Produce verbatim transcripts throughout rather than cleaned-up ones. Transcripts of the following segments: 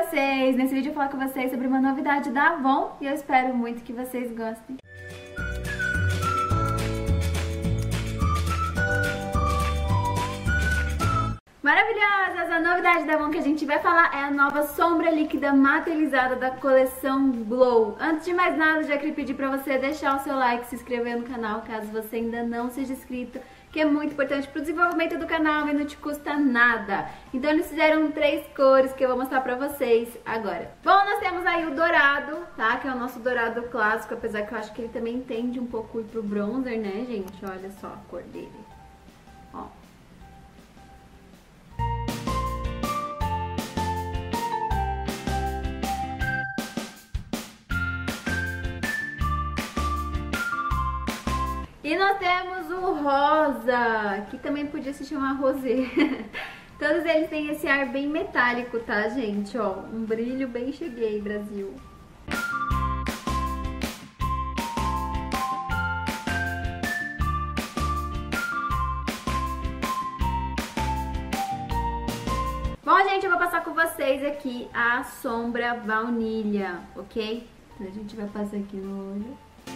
vocês! Nesse vídeo eu vou falar com vocês sobre uma novidade da Avon e eu espero muito que vocês gostem. Maravilhosas! A novidade da Avon que a gente vai falar é a nova sombra líquida materializada da coleção Glow. Antes de mais nada, já queria pedir pra você deixar o seu like, se inscrever no canal caso você ainda não seja inscrito, que é muito importante pro desenvolvimento do canal e não te custa nada. Então eles fizeram três cores que eu vou mostrar pra vocês agora. Bom, nós temos aí o dourado, tá? Que é o nosso dourado clássico, apesar que eu acho que ele também tende um pouco pro bronzer, né, gente? Olha só a cor dele. Ó. E nós temos o rosa, que também podia se chamar rosé. Todos eles têm esse ar bem metálico, tá, gente? Ó, um brilho bem cheguei, Brasil. Bom, gente, eu vou passar com vocês aqui a sombra baunilha, ok? A gente vai passar aqui no olho.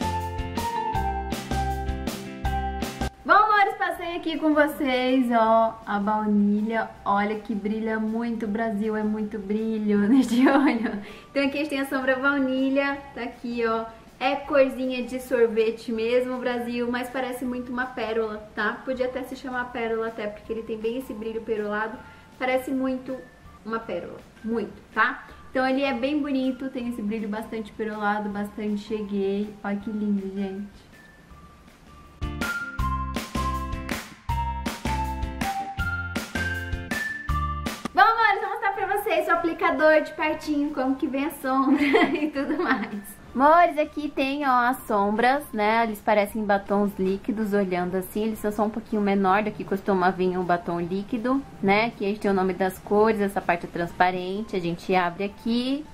Bom, amores, passei aqui com vocês, ó, a baunilha. Olha que brilha muito, Brasil, é muito brilho neste olho. Então aqui a gente tem a sombra baunilha, tá aqui, ó. É corzinha de sorvete mesmo, Brasil, mas parece muito uma pérola, tá? Podia até se chamar pérola, até porque ele tem bem esse brilho perolado. Parece muito uma pérola, muito, tá? Então ele é bem bonito, tem esse brilho bastante perolado, bastante cheguei. Olha que lindo, gente. O aplicador de pertinho, como que vem a sombra e tudo mais. Amores, aqui tem, ó, as sombras, né? Eles parecem batons líquidos, olhando assim. Eles são só um pouquinho menor do que costuma vir um batom líquido, né? Aqui a gente tem o nome das cores, essa parte é transparente. A gente abre aqui.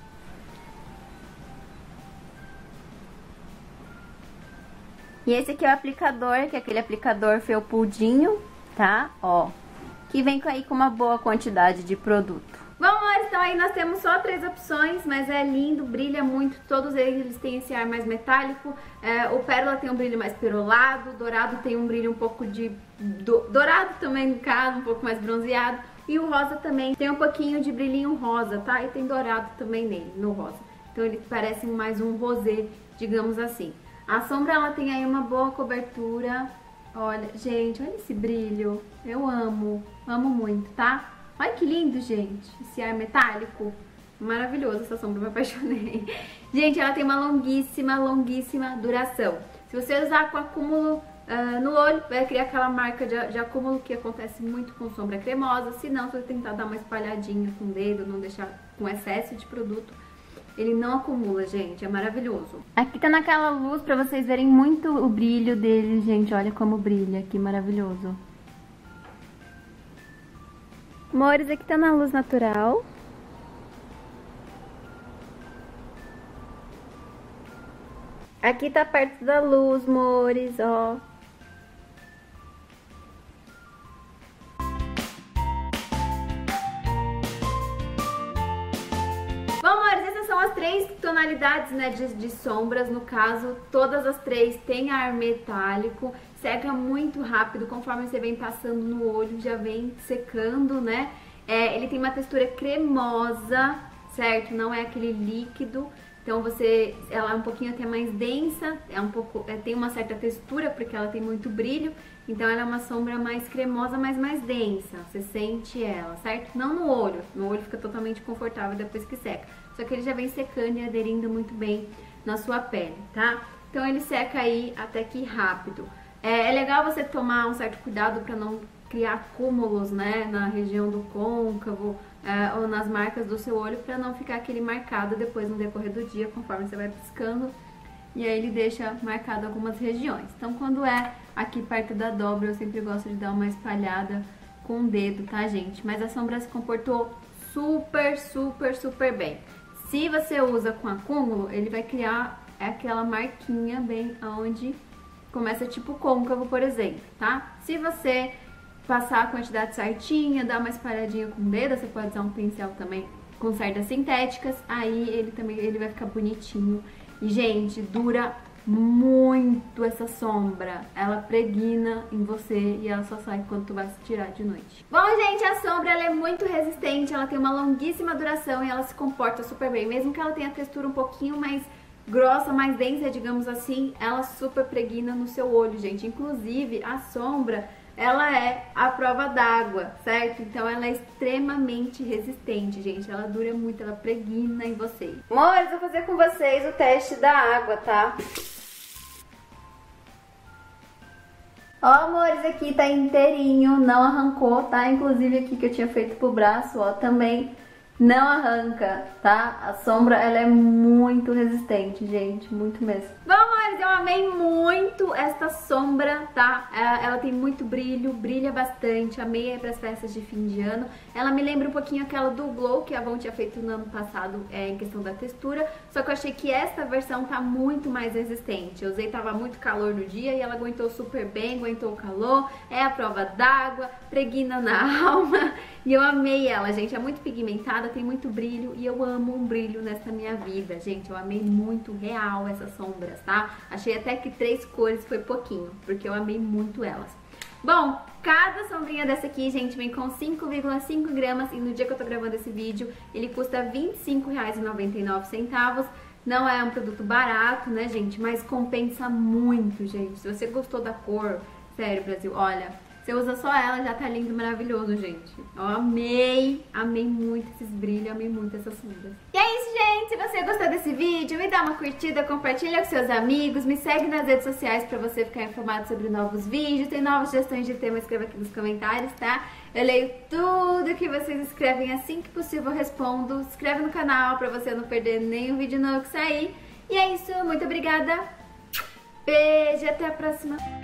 E esse aqui é o aplicador, que é aquele aplicador felpudinho, tá? Ó, que vem aí com uma boa quantidade de produto. Bom, amores, então aí nós temos só três opções, mas é lindo, brilha muito, todos eles têm esse ar mais metálico, é, o pérola tem um brilho mais perolado, o dourado tem um brilho um pouco de... Do, dourado também, no caso, um pouco mais bronzeado, e o rosa também tem um pouquinho de brilhinho rosa, tá? E tem dourado também nele, no rosa. Então eles parecem mais um rosé, digamos assim. A sombra, ela tem aí uma boa cobertura, olha, gente, olha esse brilho, eu amo, amo muito, tá? Olha que lindo, gente, esse ar metálico, maravilhoso essa sombra, me apaixonei. Gente, ela tem uma longuíssima, longuíssima duração. Se você usar com acúmulo uh, no olho, vai criar aquela marca de, de acúmulo que acontece muito com sombra cremosa. Se não, se você tentar dar uma espalhadinha com o dedo, não deixar com excesso de produto, ele não acumula, gente, é maravilhoso. Aqui tá naquela luz pra vocês verem muito o brilho dele, gente, olha como brilha, que maravilhoso. Amores, aqui tá na luz natural. Aqui tá perto da luz, amores, ó. Bom, amores, essas são as três tonalidades, né, de, de sombras. No caso, todas as três têm ar metálico. Seca muito rápido, conforme você vem passando no olho, já vem secando, né? É, ele tem uma textura cremosa, certo? Não é aquele líquido. Então você, ela é um pouquinho até mais densa, é um pouco, é, tem uma certa textura porque ela tem muito brilho. Então ela é uma sombra mais cremosa, mas mais densa. Você sente ela, certo? Não no olho. No olho fica totalmente confortável depois que seca. Só que ele já vem secando e aderindo muito bem na sua pele, tá? Então ele seca aí até que rápido. É, é legal você tomar um certo cuidado para não criar acúmulos, né, na região do côncavo é, ou nas marcas do seu olho, para não ficar aquele marcado depois no decorrer do dia, conforme você vai piscando, e aí ele deixa marcado algumas regiões. Então quando é aqui perto da dobra, eu sempre gosto de dar uma espalhada com o dedo, tá, gente? Mas a sombra se comportou super, super, super bem. Se você usa com acúmulo, ele vai criar aquela marquinha bem onde começa tipo côncavo, por exemplo, tá? Se você passar a quantidade certinha, dar uma espalhadinha com o dedo, você pode usar um pincel também com cerdas sintéticas, aí ele também ele vai ficar bonitinho. E, gente, dura muito essa sombra. Ela pregna em você e ela só sai quando tu vai se tirar de noite. Bom, gente, a sombra ela é muito resistente, ela tem uma longuíssima duração e ela se comporta super bem. Mesmo que ela tenha a textura um pouquinho mais grossa, mais densa, digamos assim, ela super pregna no seu olho, gente. Inclusive, a sombra, ela é a prova d'água, certo? Então ela é extremamente resistente, gente. Ela dura muito, ela pregna em vocês. Amores, vou fazer com vocês o teste da água, tá? Ó, amores, aqui tá inteirinho, não arrancou, tá? Inclusive aqui que eu tinha feito pro braço, ó, também não arranca, tá? A sombra, ela é muito resistente, gente, muito mesmo. Bom, amores, eu amei muito esta sombra, tá? Ela tem muito brilho, brilha bastante, amei para as festas de fim de ano. Ela me lembra um pouquinho aquela do Glow, que a Avon tinha feito no ano passado, é, em questão da textura, só que eu achei que esta versão tá muito mais resistente. Eu usei, tava muito calor no dia e ela aguentou super bem, aguentou o calor, é a prova d'água, pregna na alma, e eu amei ela, gente, é muito pigmentada, tem muito brilho e eu amo um brilho nessa minha vida, gente. Eu amei muito real essas sombras, tá? Achei até que três cores foi pouquinho, porque eu amei muito elas. Bom, cada sombrinha dessa aqui, gente, vem com cinco vírgula cinco gramas e no dia que eu tô gravando esse vídeo, ele custa vinte e cinco reais e noventa e nove centavos. Não é um produto barato, né, gente? Mas compensa muito, gente. Se você gostou da cor, sério, Brasil, olha... Você usa só ela, já tá lindo, maravilhoso, gente. Eu amei, amei muito esses brilhos, amei muito essas sombras. E é isso, gente. Se você gostou desse vídeo, me dá uma curtida, compartilha com seus amigos, me segue nas redes sociais pra você ficar informado sobre novos vídeos. Tem novas sugestões de tema, escreva aqui nos comentários, tá? Eu leio tudo que vocês escrevem, assim que possível eu respondo. Se inscreve no canal pra você não perder nenhum vídeo novo que sair. E é isso, muito obrigada. Beijo e até a próxima.